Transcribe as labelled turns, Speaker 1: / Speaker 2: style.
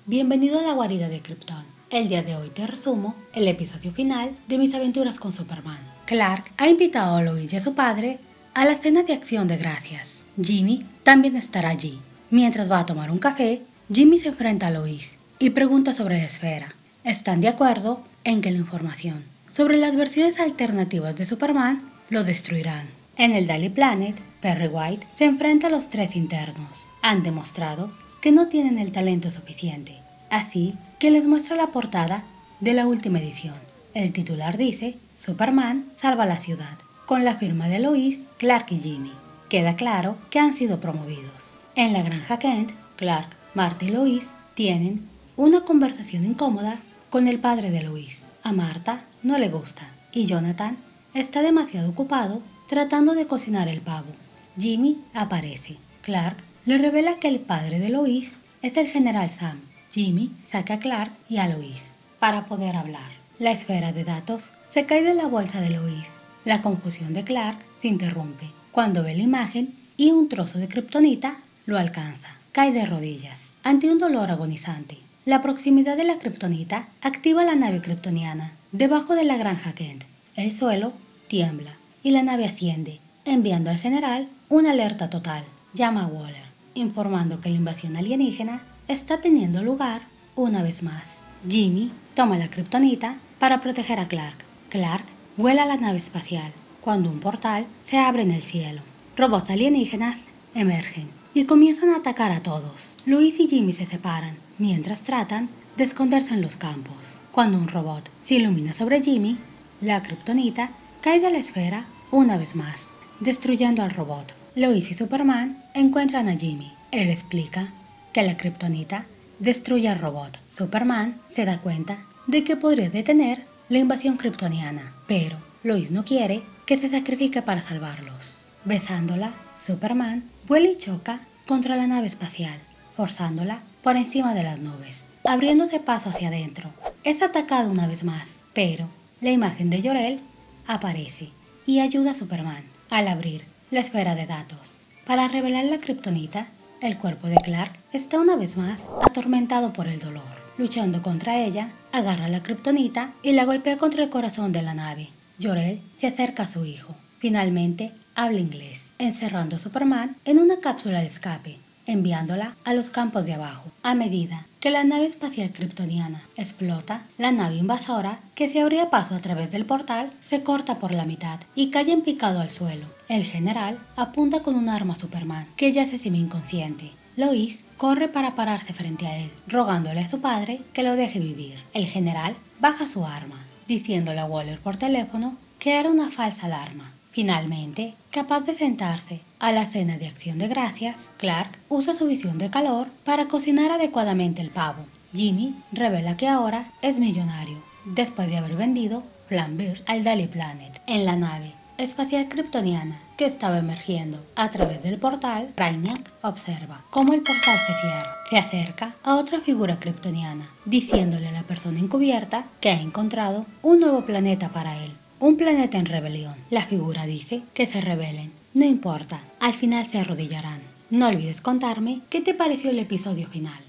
Speaker 1: bienvenido a la guarida de Krypton. El día de hoy te resumo el episodio final de mis aventuras con Superman. Clark ha invitado a Lois y a su padre a la cena de acción de gracias. Jimmy también estará allí. Mientras va a tomar un café, Jimmy se enfrenta a Lois y pregunta sobre la esfera. Están de acuerdo en que la información sobre las versiones alternativas de Superman lo destruirán. En el Daily Planet, Perry White se enfrenta a los tres internos. Han demostrado que no tienen el talento suficiente, así que les muestra la portada de la última edición. El titular dice: Superman salva la ciudad, con la firma de Lois, Clark y Jimmy. Queda claro que han sido promovidos. En la granja Kent, Clark, Marta y Lois tienen una conversación incómoda con el padre de Lois. A Marta no le gusta y Jonathan está demasiado ocupado tratando de cocinar el pavo. Jimmy aparece. Clark le revela que el padre de Lois es el general Sam. Jimmy saca a Clark y a Lois para poder hablar. La esfera de datos se cae de la bolsa de Lois. La confusión de Clark se interrumpe cuando ve la imagen y un trozo de kriptonita lo alcanza. Cae de rodillas ante un dolor agonizante. La proximidad de la kriptonita activa la nave kryptoniana debajo de la granja Kent. El suelo tiembla y la nave asciende, enviando al general una alerta total. Llama a Waller, informando que la invasión alienígena está teniendo lugar una vez más. Jimmy toma la kriptonita para proteger a Clark. Clark vuela a la nave espacial cuando un portal se abre en el cielo. Robots alienígenas emergen y comienzan a atacar a todos. Lois y Jimmy se separan mientras tratan de esconderse en los campos. Cuando un robot se ilumina sobre Jimmy, la kriptonita cae de la esfera una vez más, destruyendo al robot. Lois y Superman encuentran a Jimmy. Él explica que la kriptonita destruye al robot. Superman se da cuenta de que podría detener la invasión kryptoniana, pero Lois no quiere que se sacrifique para salvarlos. Besándola, Superman vuela y choca contra la nave espacial, forzándola por encima de las nubes, abriéndose paso hacia adentro. Es atacado una vez más, pero la imagen de Jor-El aparece y ayuda a Superman al abrir la esfera de datos. Para revelar la kriptonita, el cuerpo de Clark está una vez más atormentado por el dolor. Luchando contra ella, agarra la kriptonita y la golpea contra el corazón de la nave. Jor-El se acerca a su hijo. Finalmente, habla inglés, encerrando a Superman en una cápsula de escape, enviándola a los campos de abajo. A medida que la nave espacial kryptoniana explota, la nave invasora, que se abría paso a través del portal, se corta por la mitad y cae en picado al suelo. El general apunta con un arma a Superman, que yace semi-inconsciente. Lois corre para pararse frente a él, rogándole a su padre que lo deje vivir. El general baja su arma, diciéndole a Waller por teléfono que era una falsa alarma. Finalmente, capaz de sentarse a la cena de acción de gracias, Clark usa su visión de calor para cocinar adecuadamente el pavo. Jimmy revela que ahora es millonario, después de haber vendido Flambeer al Daily Planet. En la nave espacial kryptoniana que estaba emergiendo a través del portal, Brainiac observa cómo el portal se cierra. Se acerca a otra figura kryptoniana, diciéndole a la persona encubierta que ha encontrado un nuevo planeta para él. Un planeta en rebelión. La figura dice que se rebelen. No importa, al final se arrodillarán. No olvides contarme qué te pareció el episodio final.